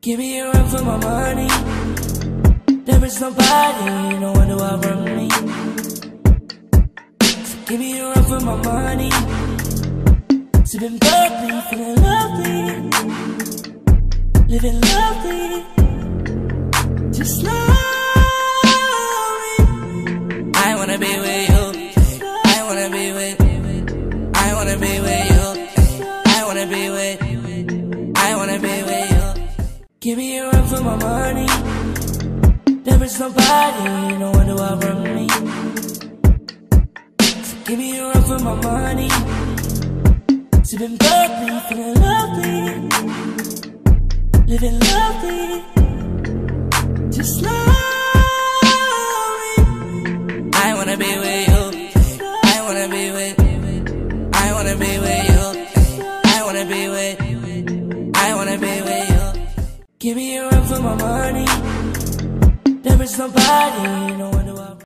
Give me a run for my money. There is nobody, no one do I run me. So give me a run for my money. Sipping bubbly, feeling lovely, living lovely, just lovely. I wanna be with you. I wanna be with. I wanna be with you. I wanna be with. I wanna be with you. Give me a run for my money. There is nobody, no one do I run me. So give me a run for my money. Sipping bubbly, feeling lovely, living lovely, just lovely. I wanna be with you. I wanna be with. I wanna be with you. I wanna be with. I wanna be with you. Give me a run for my money. There is nobody, no one.